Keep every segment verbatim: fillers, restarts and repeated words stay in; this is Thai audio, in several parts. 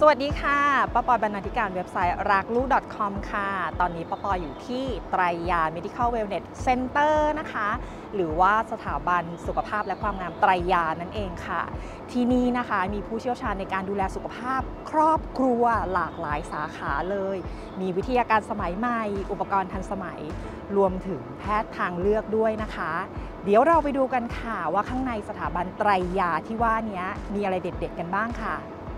สวัสดีค่ะป้าปอยบรรณาธิการเว็บไซต์รักลูก .com ค่ะตอนนี้ป้าปอยอยู่ที่ไตรยา Medical Wellness Center นะคะหรือว่าสถาบันสุขภาพและความงามไตรยานั่นเองค่ะที่นี่นะคะมีผู้เชี่ยวชาญในการดูแลสุขภาพครอบครัวหลากหลายสาขาเลยมีวิทยาการสมัยใหม่อุปกรณ์ทันสมัยรวมถึงแพทย์ทางเลือกด้วยนะคะเดี๋ยวเราไปดูกันค่ะว่าข้างในสถาบันไตรยาที่ว่านี้มีอะไรเด็ดๆกันบ้างค่ะ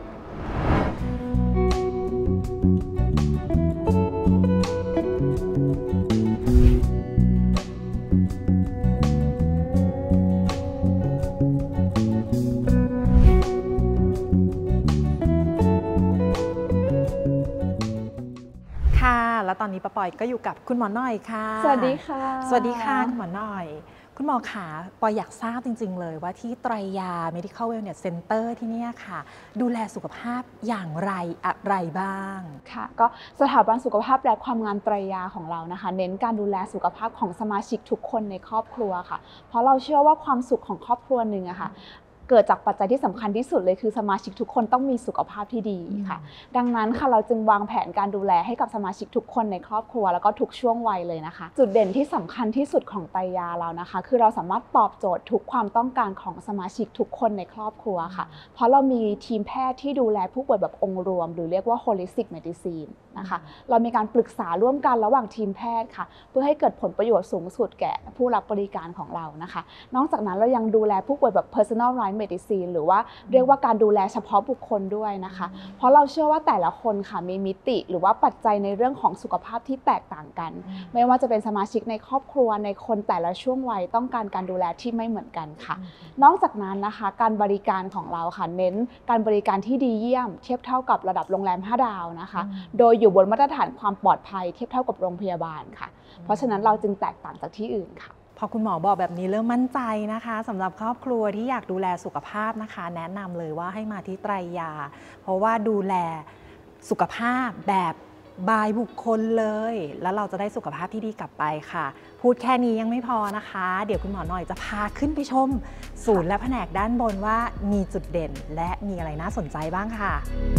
แล้วตอนนี้ป้าปอยก็อยู่กับคุณหมอหน่อยค่ะสวัสดีค่ะสวัสดีค่ะคุณหมอหน่อยคุณหมอขาปอยอยากทราบจริงๆเลยว่าที่ไตรยา Medical Wellness Center ที่นี่ค่ะดูแลสุขภาพอย่างไรอะไรบ้างค่ะก็สถาบันสุขภาพและความงามไตรยาของเรานะคะเน้นการดูแลสุขภาพของสมาชิกทุกคนในครอบครัวค่ะเพราะเราเชื่อว่าความสุขของครอบครัวหนึ่งอะค่ะเกิดจากปัจจัยที่สำคัญที่สุดเลยคือสมาชิกทุกคนต้องมีสุขภาพที่ดีค่ะดังนั้นค่ะเราจึงวางแผนการดูแลให้กับสมาชิกทุกคนในครอบครัวแล้วก็ทุกช่วงวัยเลยนะคะจุดเด่นที่สำคัญที่สุดของไตรยาเรานะคะคือเราสามารถตอบโจทย์ทุกความต้องการของสมาชิกทุกคนในครอบครัวค่ะเพราะเรามีทีมแพทย์ที่ดูแลผู้ป่วยแบบองค์รวมหรือเรียกว่า holistic medicine นะคะเรามีการปรึกษาร่วมกันระหว่างทีมแพทย์ค่ะเพื่อให้เกิดผลประโยชน์สูงสุดแก่ผู้รับบริการของเรานะคะนอกจากนั้นเรายังดูแลผู้ป่วยแบบ personalized medicine หรือว่าเรียกว่าการดูแลเฉพาะบุคคลด้วยนะคะเพราะเราเชื่อว่าแต่ละคนค่ะมีมิติหรือว่าปัจจัยในเรื่องของสุขภาพที่แตกต่างกันไม่ว่าจะเป็นสมาชิกในครอบครัวในคนแต่ละช่วงวัยต้องการการดูแลที่ไม่เหมือนกันค่ะนอกจากนั้นนะคะการบริการของเราค่ะเน้นการบริการที่ดีเยี่ยมเทียบเท่ากับระดับโรงแรมห้าดาวนะคะโดยอยู่บนมาตรฐานความปลอดภัยเทียบเท่ากับโรงพยาบาลค่ะเพราะฉะนั้นเราจึงแตกต่างจากที่อื่นค่ะพอคุณหมอบอกแบบนี้เริ่มมั่นใจนะคะสำหรับครอบครัวที่อยากดูแลสุขภาพนะคะแนะนำเลยว่าให้มาที่ไตรยาเพราะว่าดูแลสุขภาพแบบบายบุคคลเลยแล้วเราจะได้สุขภาพที่ดีกลับไปค่ะพูดแค่นี้ยังไม่พอนะคะเดี๋ยวคุณหมอหน่อยจะพาขึ้นไปชมศูนย์และแผนกด้านบนว่ามีจุดเด่นและมีอะไรน่าสนใจบ้างค่ะ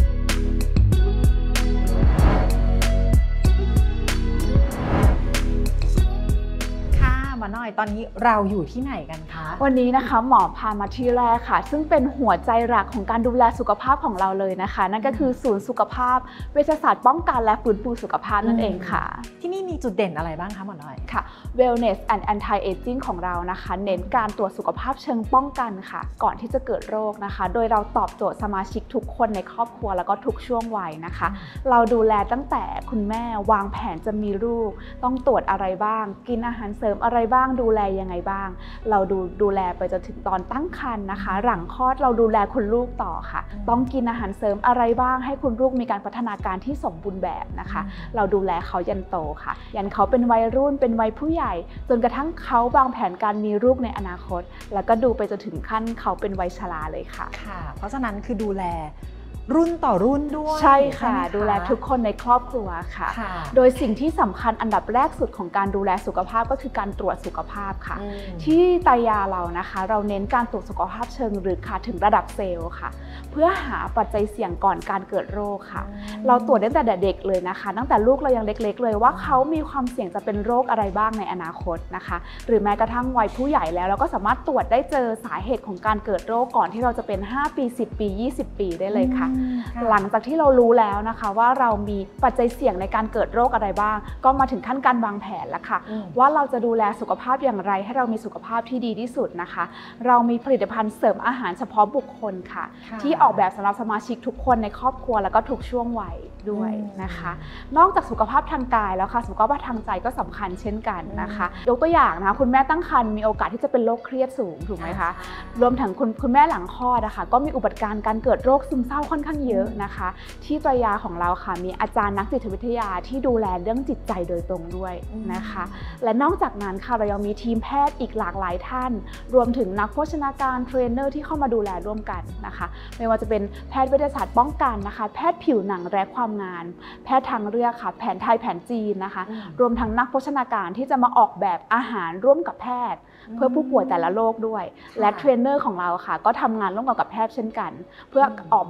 หมอหน่อยตอนนี้เราอยู่ที่ไหนกันคะวันนี้นะคะหมอพามาที่แรกค่ะซึ่งเป็นหัวใจหลักของการดูแลสุขภาพของเราเลยนะคะนั่นก็คือศูนย์สุขภาพเวชศาสตร์ป้องกันและฟื้นฟูสุขภาพนั่นเองค่ะที่นี่มีจุดเด่นอะไรบ้างคะหมอหน่อยค่ะ Wellness and Anti-Aging ของเรานะคะเน้นการตรวจสุขภาพเชิงป้องกันค่ะก่อนที่จะเกิดโรคนะคะโดยเราตอบโจทย์สมาชิกทุกคนในครอบครัวแล้วก็ทุกช่วงวัยนะคะเราดูแลตั้งแต่คุณแม่วางแผนจะมีลูกต้องตรวจอะไรบ้างกินอาหารเสริมอะไรบ้างดูแลยังไงบ้างเราดูดูแลไปจนถึงตอนตั้งครรภ์นะคะหลังคลอดเราดูแลคุณลูกต่อค่ะต้องกินอาหารเสริมอะไรบ้างให้คุณลูกมีการพัฒนาการที่สมบูรณ์แบบนะคะเราดูแลเขายันโตค่ะยันเขาเป็นวัยรุ่นเป็นวัยผู้ใหญ่จนกระทั่งเขาวางแผนการมีลูกในอนาคตแล้วก็ดูไปจนถึงขั้นเขาเป็นวัยชราเลยค่ะค่ะเพราะฉะนั้นคือดูแลรุ่นต่อรุ่นด้วยใช่ค่ะดูแลทุกคนในครอบครัวค่ะโดยสิ่งที่สำคัญอันดับแรกสุดของการดูแลสุขภาพก็คือการตรวจสุขภาพค่ะที่ไตรยาเรานะคะเราเน้นการตรวจสุขภาพเชิงลึกค่ะถึงระดับเซลล์ค่ะเพื่อหาปัจจัยเสี่ยงก่อนการเกิดโรคค่ะเราตรวจตั้งแต่เด็กเลยนะคะตั้งแต่ลูกเรายังเล็กๆเลยว่าเขามีความเสี่ยงจะเป็นโรคอะไรบ้างในอนาคตนะคะหรือแม้กระทั่งวัยผู้ใหญ่แล้วเราก็สามารถตรวจได้เจอสาเหตุของการเกิดโรคก่อนที่เราจะเป็นห้าปีสิบปียี่สิบปีได้เลยค่ะหลังจากที่เรารู้แล้วนะคะว่าเรามีปัจจัยเสี่ยงในการเกิดโรคอะไรบ้างก็มาถึงขั้นการวางแผนแล้วค่ะว่าเราจะดูแลสุขภาพอย่างไรให้เรามีสุขภาพที่ดีที่สุดนะคะเรามีผลิตภัณฑ์เสริมอาหารเฉพาะบุคคลค่ะที่ออกแบบสำหรับสมาชิกทุกคนในครอบครัวแล้วก็ทุกช่วงวัยด้วยนะคะนอกจากสุขภาพทางกายแล้วค่ะสุขภาพทางใจก็สำคัญเช่นกันนะคะยกตัวอย่างนะคะคุณแม่ตั้งครรภ์มีโอกาสที่จะเป็นโรคเครียดสูงถูกไหมคะรวมถึงคุณคุณแม่หลังคลอดนะคะก็มีอุบัติการการเกิดโรคซึมเศร้าค่อนข้างเยอะนะคะที่ไตรยาของเราค่ะมีอาจารย์นักจิตวิทยาที่ดูแลเรื่องจิตใจโดยตรงด้วยนะคะและนอกจากนั้นค่ะเรายังมีทีมแพทย์อีกหลากหลายท่านรวมถึงนักโภชนาการเทรนเนอร์ที่เข้ามาดูแลร่วมกันนะคะไม่ว่าจะเป็นแพทย์เวชศาสตร์ป้องกันนะคะแพทย์ผิวหนังและความงามแพทย์ทางเลือกค่ะแผนไทยแผนจีนนะคะรวมทั้งนักโภชนาการที่จะมาออกแบบอาหารร่วมกับแพทย์ เพื่อผู้ป่วยแต่ละโรคด้วยและเทรนเนอร์ของเราค่ะก็ทำงานร่วมกับแพทย์เช่นกันเพื่อออกแบบท่าออก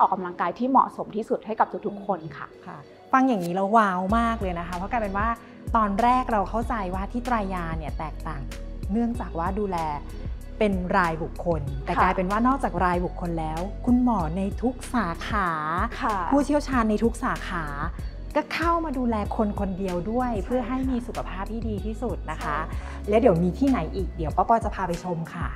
อกกำลังกายที่เหมาะสมที่สุดให้กับทุกๆคนค่ะค่ะฟังอย่างนี้แล้วว้าวมากเลยนะคะเพราะกลายเป็นว่าตอนแรกเราเข้าใจว่าที่ไตรยาเนี่ยแตกต่างเนื่องจากว่าดูแลเป็นรายบุคคลแต่กลายเป็นว่านอกจากรายบุคคลแล้วคุณหมอในทุกสาขาผู้เชี่ยวชาญในทุกสาขาก็เข้ามาดูแลคนคนเดียวด้วยเพื่อให้มีสุขภาพที่ดีที่สุดนะคะและเดี๋ยวมีที่ไหนอีกเดี๋ยวป้าปอจะพาไปชมค่ะ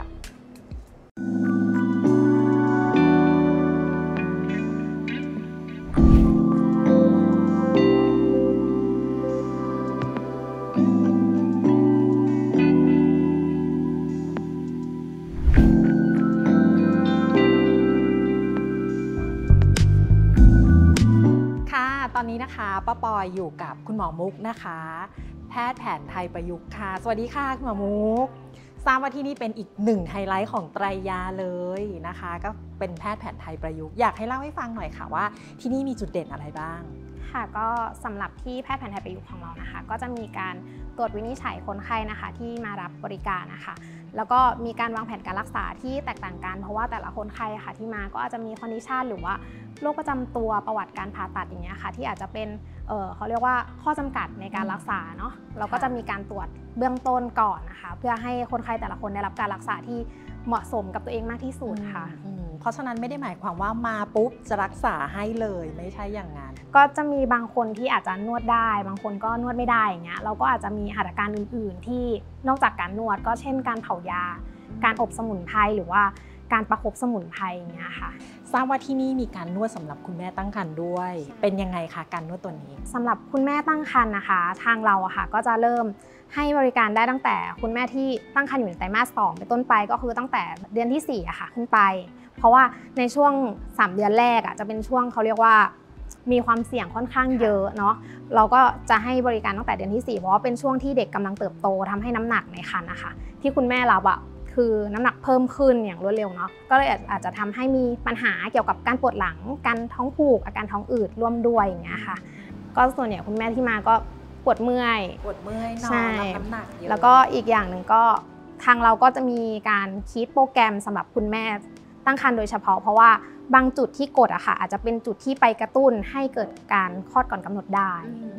ตอนนี้นะคะป้าปอยอยู่กับคุณหมอมุกนะคะแพทย์แผนไทยประยุกต์ค่ะสวัสดีค่ะคุณหมอมุกทราบว่าที่นี่เป็นอีกหนึ่งไฮไลท์ของไตรยาเลยนะคะก็เป็นแพทย์แผนไทยประยุกต์อยากให้เล่าให้ฟังหน่อยค่ะว่าที่นี่มีจุดเด่นอะไรบ้างค่ะก็สำหรับที่แพทย์แผนไทยประยุกต์ของเรานะคะก็จะมีการตรวจวินิจฉัยคนไข้นะคะที่มารับบริการนะคะแล้วก็มีการวางแผนการรักษาที่แตกต่างกันเพราะว่าแต่ละคนไข้ค่ะที่มาก็อาจจะมีคอนดิชันหรือว่าโรคประจำตัวประวัติการผ่าตัดอย่างเงี้ยค่ะที่อาจจะเป็นเอ่อเขาเรียกว่าข้อจำกัดในการรักษาเนาะเราก็จะมีการตรวจเบื้องต้นก่อนนะคะเพื่อให้คนไข้แต่ละคนได้รับการรักษาที่เหมาะสมกับตัวเองมากที่สุดค่ะเพราะฉะนั้นไม่ได้หมายความว่ามาปุ๊บจะรักษาให้เลยไม่ใช่อย่างนั้นก็จะมีบางคนที่อาจจะนวดได้บางคนก็นวดไม่ได้อย่างเงี้ยเราก็อาจจะมีหัตถการอื่นๆที่นอกจากการนวดก็เช่นการเผายาการอบสมุนไพรหรือว่าการประคบสมุนไพรอย่างเงี้ยค่ะทราบว่าที่นี่มีการนวดสำหรับคุณแม่ตั้งครรภ์ด้วยเป็นยังไงคะการนวดตัวนี้สำหรับคุณแม่ตั้งครรภ์นะคะทางเราอะค่ะก็จะเริ่มให้บริการได้ตั้งแต่คุณแม่ที่ตั้งครรภ์อยู่ในไตรมาสสองเป็นต้นไปก็คือตั้งแต่เดือนที่สี่อะค่ะขึ้นไปเพราะว่าในช่วงสามเดือนแรกอะจะเป็นช่วงเขาเรียกว่ามีความเสี่ยงค่อนข้างเยอะเนาะเราก็จะให้บริการตั้งแต่เดือนที่สี่เพราะว่าเป็นช่วงที่เด็กกำลังเติบโตทำให้น้ำหนักในครรภ์นะคะที่คุณแม่รับอะคือน้ำหนักเพิ่มขึ้นอย่างรวดเร็วเนาะก็เลยอาจจะทำให้มีปัญหาเกี่ยวกับการปวดหลังการท้องผูกอาการท้องอืดร่วมด้วยอย่างเงี้ยค่ะก็ส่วนใหญ่คุณแม่ที่มาก็ปวดเมื่อยปวดเมื่อยนอนรับน้ำหนักเยอะแล้วก็อีกอย่างหนึ่งก็ทางเราก็จะมีการคิดโปรแกรมสำหรับคุณแม่ตั้งครรภ์โดยเฉพาะเพราะว่าบางจุดที่กดอะค่ะอาจจะเป็นจุดที่ไปกระตุ้นให้เกิดการคลอดก่อนกำหนดได้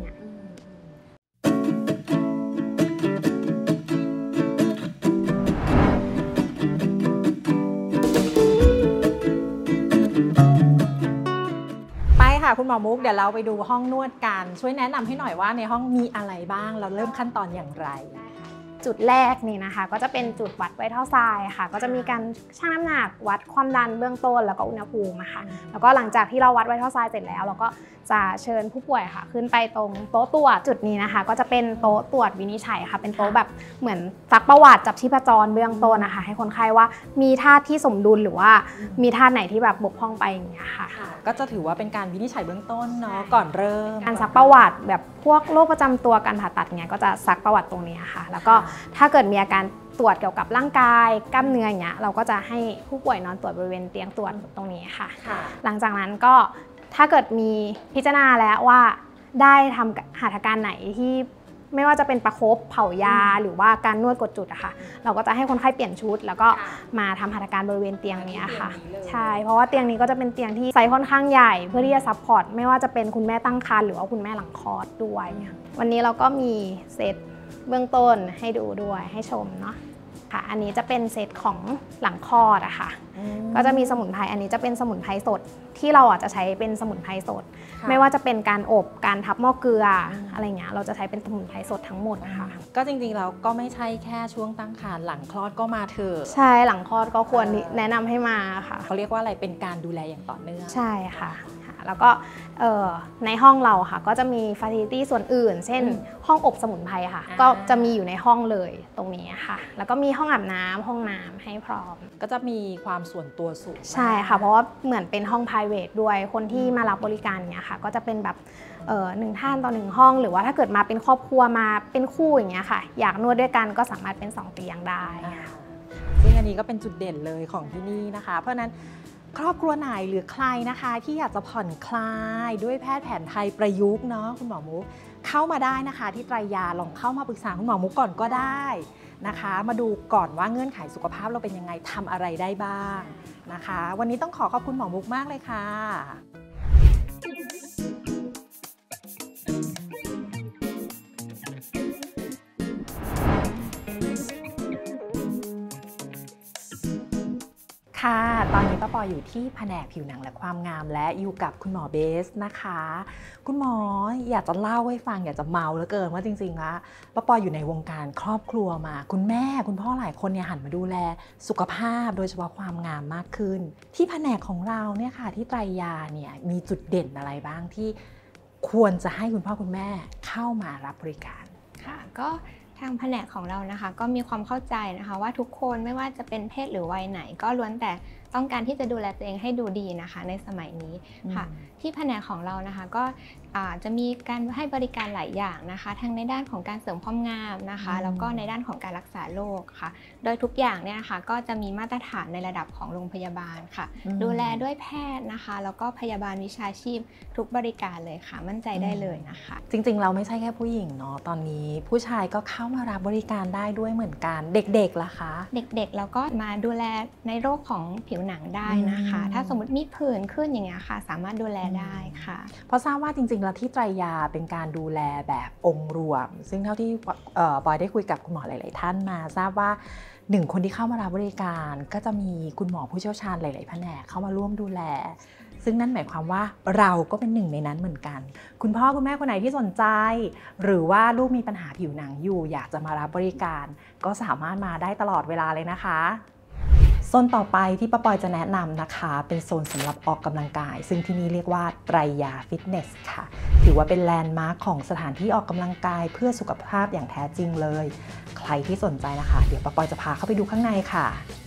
คุณหมอมุกเดี๋ยวเราไปดูห้องนวดกันช่วยแนะนำให้หน่อยว่าในห้องมีอะไรบ้างเราเริ่มขั้นตอนอย่างไรจุดแรกนี่นะคะก็จะเป็นจุดวัดไวท์เทิลไซน์ค่ะก็จะมีการชั่งน้ำหนักวัดความดันเบื้องต้นแล้วก็อุณหภูมิค่ะแล้วก็หลังจากที่เราวัดไวท์เทิลไซน์เสร็จแล้วเราก็จะเชิญผู้ป่วยค่ะขึ้นไปตรงโต๊ะตรวจจุดนี้นะคะก็จะเป็นโต๊ะตรวจวินิจฉัยค่ะเป็นโต๊ะแบบเหมือนซักประวัติจับชีพจรเบื้องต้นนะคะให้คนไข้ว่ามีธาตุที่สมดุลหรือว่ามีธาตุไหนที่แบบบกพร่องไปอย่างเงี้ยค่ะก็จะถือว่าเป็นการวินิจฉัยเบื้องต้นเนาะก่อนเริ่มการซักประวัติแบบพวกโรคประจำตัวการผ่าตัดเงี้ยก็จะซักประวัติตรงนี้ค่ะแล้วก็ถ้าเกิดมีอาการตรวจเกี่ยวกับร่างกายกล้ามเนื้ออย่างเงี้ยเราก็จะให้ผู้ป่วยนอนตรวจบริเวณเตียงตรวจตรงนี้ค่ะหลังจากนั้นก็ถ้าเกิดมีพิจารณาแล้วว่าได้ทำหัตถการไหนที่ไม่ว่าจะเป็นประคบเผายาหรือว่าการนวดกดจุดอะค่ะเราก็จะให้คนไข้เปลี่ยนชุดแล้วก็มาทำหัตถการบริเวณเตียงนี้ค่ะใช่เพราะว่าเตียงนี้ก็จะเป็นเตียงที่ไซส์ค่อนข้างใหญ่เพื่อที่จะซัพพอร์ตไม่ว่าจะเป็นคุณแม่ตั้งครรภ์หรือว่าคุณแม่หลังคลอดด้วยวันนี้เราก็มีเซตเบื้องต้นให้ดูด้วยให้ชมเนาะค่ะอันนี้จะเป็นเซตของหลังคลอดอะค่ะก็จะมีสมุนไพรอันนี้จะเป็นสมุนไพรสดที่เราอาจจะใช้เป็นสมุนไพรสดไม่ว่าจะเป็นการอบการทับหม้อเกลืออะไรเงี้ยเราจะใช้เป็นสมุนไพรสดทั้งหมดนะคะก็จริงๆแล้วก็ไม่ใช่แค่ช่วงตั้งครรภ์หลังคลอดก็มาเถอะใช่หลังคลอดก็ควรแนะนำให้มาค่ะเขาเรียกว่าอะไรเป็นการดูแลอย่างต่อเนื่องใช่ค่ะแล้วก็ในห้องเราค่ะก็จะมีฟาซิลิตี้ส่วนอื่นเช่นห้องอบสมุนไพรค่ะก็จะมีอยู่ในห้องเลยตรงนี้ค่ะแล้วก็มีห้องอาบน้ำห้องน้ำให้พร้อมก็จะมีความส่วนตัวสูงใช่ค่ะเพราะว่าเหมือนเป็นห้อง private ด้วยคนที่มารับบริการเนี้ยค่ะก็จะเป็นแบบหนึ่งท่านต่อหนึ่งห้องหรือว่าถ้าเกิดมาเป็นครอบครัวมาเป็นคู่อย่างเงี้ยค่ะอยากนวดด้วยกันก็สามารถเป็นสองเตียงได้ซึ่งอันนี้ก็เป็นจุดเด่นเลยของที่นี่นะคะเพราะนั้นครอบครัวไหนหรือใครนะคะที่อยากจะผ่อนคลายด้วยแพทย์แผนไทยประยุกต์เนาะคุณหมอมุกเข้ามาได้นะคะที่ไตรยาลองเข้ามาปรึกษาคุณหมอมุกก่อนก็ได้นะคะ มาดูก่อนว่าเงื่อนไขสุขภาพเราเป็นยังไงทำอะไรได้บ้างนะคะ วันนี้ต้องขอขอบคุณหมอมุกมากเลยค่ะค่ะตอนนี้ป้าปออยู่ที่แผนกผิวหนังและความงามและอยู่กับคุณหมอเบสนะคะคุณหมออยากจะเล่าให้ฟังอยากจะเมาเหลือเกินว่าจริงๆแล้วป้าปออยู่ในวงการครอบครัวมาคุณแม่คุณพ่อหลายคนเนี่ยหันมาดูแลสุขภาพโดยเฉพาะความงามมากขึ้นที่แผนกของเราเนี่ยค่ะที่ไตรยาเนี่ยมีจุดเด่นอะไรบ้างที่ควรจะให้คุณพ่อคุณแม่เข้ามารับบริการค่ะก็ทางแผนกของเรานะคะก็มีความเข้าใจนะคะว่าทุกคนไม่ว่าจะเป็นเพศหรือวัยไหนก็ล้วนแต่ต้องการที่จะดูแลตัวเองให้ดูดีนะคะในสมัยนี้ค่ะที่แผนกของเรานะคะก็จะมีการให้บริการหลายอย่างนะคะทั้งในด้านของการเสริมความงามนะคะแล้วก็ในด้านของการรักษาโรคค่ะโดยทุกอย่างเนี่ยนะคะก็จะมีมาตรฐานในระดับของโรงพยาบาลค่ะดูแลด้วยแพทย์นะคะแล้วก็พยาบาลวิชาชีพทุกบริการเลยค่ะมั่นใจได้เลยนะคะจริงๆเราไม่ใช่แค่ผู้หญิงเนาะตอนนี้ผู้ชายก็เข้ามารับบริการได้ด้วยเหมือนกันเด็กๆล่ะคะเด็กๆเราก็มาดูแลในโรคของผิวหนังได้นะคะถ้าสมมติมีผื่นขึ้นอย่างเงี้ยค่ะสามารถดูแลได้ค่ะเพราะทราบว่าจริงๆแล้วที่ไตรยาเป็นการดูแลแบบองค์รวมซึ่งเท่าที่ปอยได้คุยกับคุณหมอหลายๆท่านมาทราบว่าหนึ่งคนที่เข้ามารับบริการก็จะมีคุณหมอผู้เชี่ยวชาญหลายๆแผนกเข้ามาร่วมดูแลซึ่งนั่นหมายความว่าเราก็เป็นหนึ่งในนั้นเหมือนกันคุณพ่อคุณแม่คนไหนที่สนใจหรือว่าลูกมีปัญหาผิวหนังอยู่อยากจะมารับบริการก็สามารถมาได้ตลอดเวลาเลยนะคะโซนต่อไปที่ป้าปอยจะแนะนำนะคะเป็นโซนสำหรับออกกำลังกายซึ่งที่นี่เรียกว่าไตรยาฟิตเนสค่ะถือว่าเป็นแลนด์มาร์คของสถานที่ออกกำลังกายเพื่อสุขภาพอย่างแท้จริงเลยใครที่สนใจนะคะเดี๋ยวป้าปอยจะพาเข้าไปดูข้างในค่ะ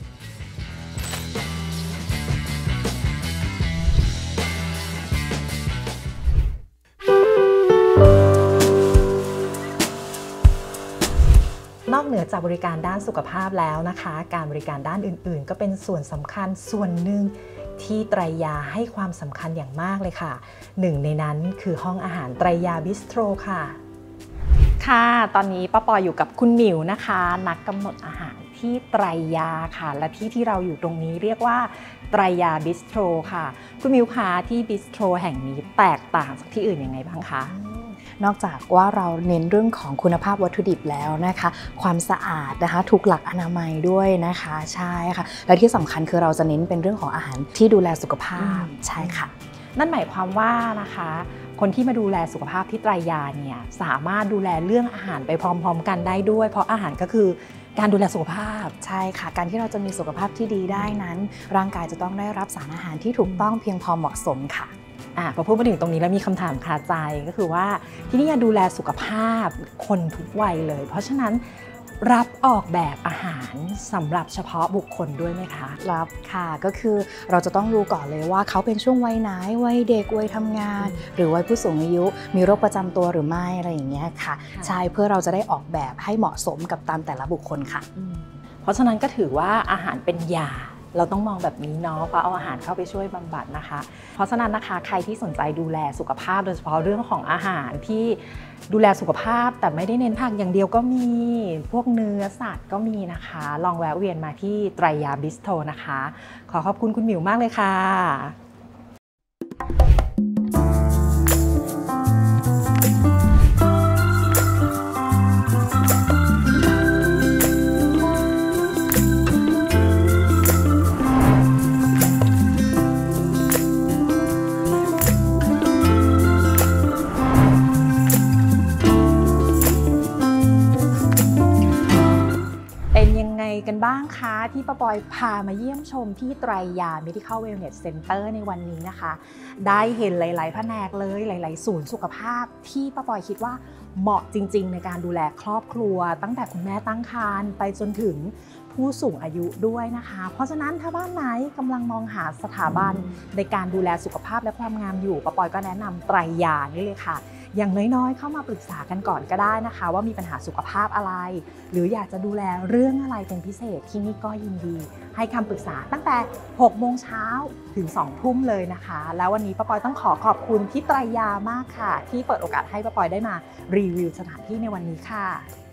นอกเหนือจากบริการด้านสุขภาพแล้วนะคะการบริการด้านอื่นๆก็เป็นส่วนสำคัญส่วนหนึ่งที่ไตรยาให้ความสำคัญอย่างมากเลยค่ะหนึ่งในนั้นคือห้องอาหารไตรยาบิสโตรค่ะค่ะตอนนี้ป้าปออยู่กับคุณหมิวนะคะนักกำหนดอาหารที่ไตรยาค่ะและที่ที่เราอยู่ตรงนี้เรียกว่าไตรยาบิสโตรค่ะคุณหมิวคะที่บิสโตรแห่งนี้แตกต่างจากที่อื่นยังไงบ้างคะนอกจากว่าเราเน้นเรื่องของคุณภาพวัตถุดิบแล้วนะคะความสะอาดนะคะถูกหลักอนามัยด้วยนะคะใช่ค่ะและที่สำคัญคือเราจะเน้นเป็นเรื่องของอาหารที่ดูแลสุขภาพใช่ค่ะนั่นหมายความว่านะคะคนที่มาดูแลสุขภาพที่ไตรยาเนี่ยสามารถดูแลเรื่องอาหารไปพร้อมๆกันได้ด้วยเพราะอาหารก็คือการดูแลสุขภาพใช่ค่ะการที่เราจะมีสุขภาพที่ดีได้นั้นร่างกายจะต้องได้รับสารอาหารที่ถูกต้องเพียงพอเหมาะสมค่ะอ่ะพอพูดมาถึงตรงนี้แล้วมีคำถามคาใจก็คือว่าที่นี่ดูแลสุขภาพคนทุกวัยเลยเพราะฉะนั้นรับออกแบบอาหารสำหรับเฉพาะบุคคลด้วยไหมคะรับค่ะก็คือเราจะต้องดูก่อนเลยว่าเขาเป็นช่วงวัยไหนวัยเด็กวัยทำงานหรือวัยผู้สูงอายุมีโรคประจำตัวหรือไม่อะไรอย่างเงี้ยค่ะใช่เพื่อเราจะได้ออกแบบให้เหมาะสมกับตามแต่ละบุคคลค่ะเพราะฉะนั้นก็ถือว่าอาหารเป็นยาเราต้องมองแบบนี้เนาะเพราะเอาอาหารเข้าไปช่วยบำบัดนะคะเพราะฉะนั้นนะคะใครที่สนใจดูแลสุขภาพโดยเฉพาะเรื่องของอาหารที่ดูแลสุขภาพแต่ไม่ได้เน้นผักอย่างเดียวก็มีพวกเนื้อสัตว์ก็มีนะคะลองแวะเวียนมาที่ไตรยาบิสโตรนะคะขอขอบคุณคุณหมิวมากเลยค่ะกันบ้างคะที่ป้าปอยพามาเยี่ยมชมที่ไตรยา Medical Wellness Center ในวันนี้นะคะได้เห็นหลายๆแผนกเลยหลายๆศูนย์สุขภาพที่ป้าปอยคิดว่าเหมาะจริงๆในการดูแลครอบครัวตั้งแต่คุณแม่ตั้งครรภ์ไปจนถึงผู้สูงอายุด้วยนะคะเพราะฉะนั้นถ้าบ้านไหนกำลังมองหาสถาบันในการดูแลสุขภาพและความงามอยู่ป้าปอยก็แนะนำไตรยานี่เลยค่ะอย่างน้อยๆเข้ามาปรึกษากันก่อนก็ได้นะคะว่ามีปัญหาสุขภาพอะไรหรืออยากจะดูแลเรื่องอะไรเป็นพิเศษที่นี่ก็ยินดีให้คำปรึกษาตั้งแต่หกโมงเช้าถึงสองทุ่มเลยนะคะแล้ววันนี้ป้าปอยต้องขอขอบคุณที่ไตรยามากค่ะที่เปิดโอกาสให้ป้าปอยได้มารีวิวสถานที่ในวันนี้ค่ะ